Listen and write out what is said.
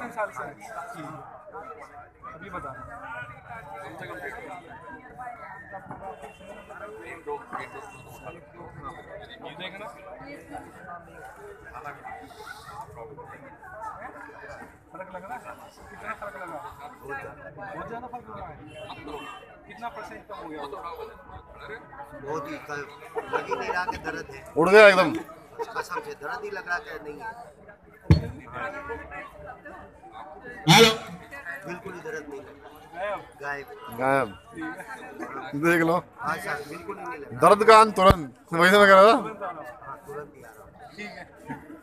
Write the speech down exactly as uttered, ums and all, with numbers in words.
तीन साल से अभी बता ये देखना फर्क लग रहा है? कितना फर्क लगा? बहुत ज़्यादा फर्क लगा है। कितना परसेंट कम हो गया? बहुत ही कल लग ही नहीं रहा कि दर्द है। उड़ गया एकदम। कसम से दर्द ही लग रहा कि नहीं है। हेलो। बिल्कुल ही दर्द नहीं लग रहा। गायब गायब। देख लो। हाँ सर बिल्कुल ही नहीं लग रहा। दर्द का अंत तुरंत वही से मैं कह रहा था। हाँ तुरंत ही आ रहा। ठीक है।